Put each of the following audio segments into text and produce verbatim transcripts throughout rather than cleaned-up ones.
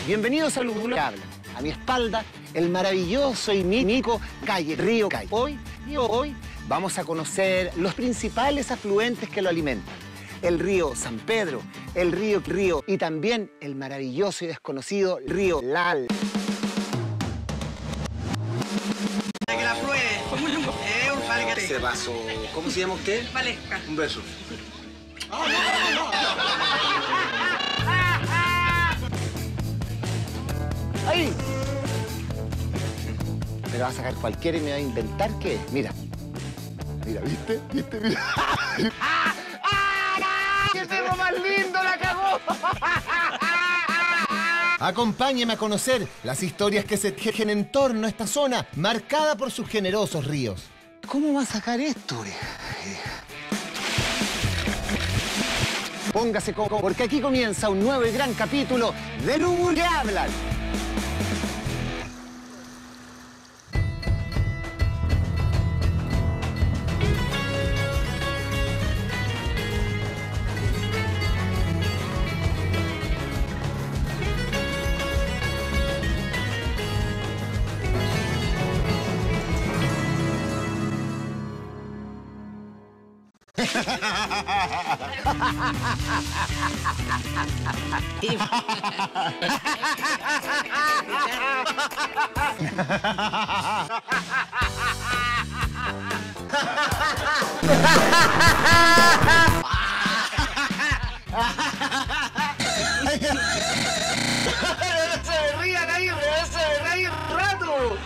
Bienvenidos a Lúpulo Habla. A mi espalda, el maravilloso y mítico Calle Río Cay. Hoy, y hoy, vamos a conocer los principales afluentes que lo alimentan. El río San Pedro, el río Río y también el maravilloso y desconocido río Lal. Para que la pruebe. Eh, un palgate. Se pasó. ¿Cómo se llama usted? Valesca. Un beso. ¡Ahí! Me lo va a sacar cualquiera y me va a inventar qué es. Mira. Mira, ¿viste? ¿Viste? Mira. ¡Ah! ¡Ah! ¡Qué perro más lindo! ¡La cagó! Acompáñeme a conocer las historias que se tejen en torno a esta zona, marcada por sus generosos ríos. ¿Cómo va a sacar esto? Póngase coco, porque aquí comienza un nuevo y gran capítulo de Lúpulo Habla. ¡Se rían ahí! ¡Se ríen un rato!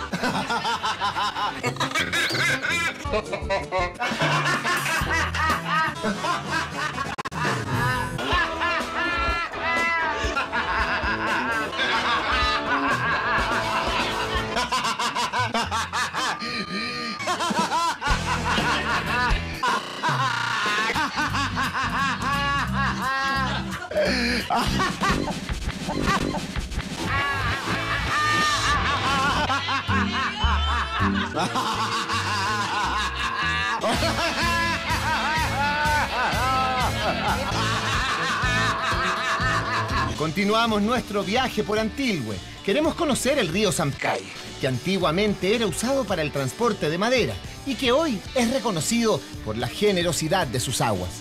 Continuamos nuestro viaje por Antilhue. Queremos conocer el río San Pedro, que antiguamente era usado para el transporte de madera y que hoy es reconocido por la generosidad de sus aguas.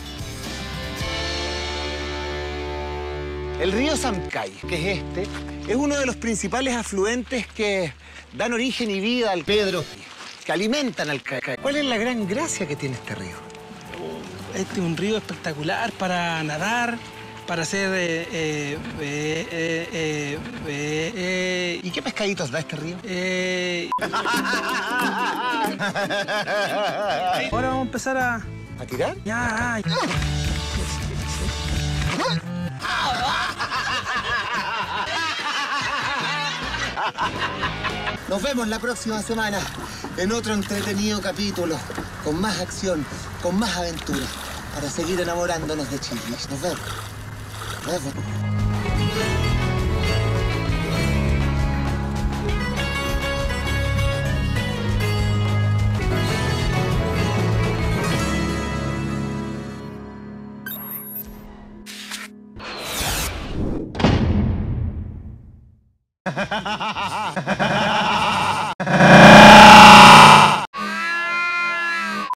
El río San Pedro, que es este, es uno de los principales afluentes que dan origen y vida al Pedro, que alimentan al Cay. ¿Cuál es la gran gracia que tiene este río? Este es un río espectacular para nadar, para hacer... Eh, eh, eh, eh, eh, eh, ¿Y qué pescaditos da este río? eh. Ahora vamos a empezar a... ¿A tirar? Ya, ya. Nos vemos la próxima semana en otro entretenido capítulo, con más acción, con más aventura, para seguir enamorándonos de Chile. Nos vemos. Nos vemos.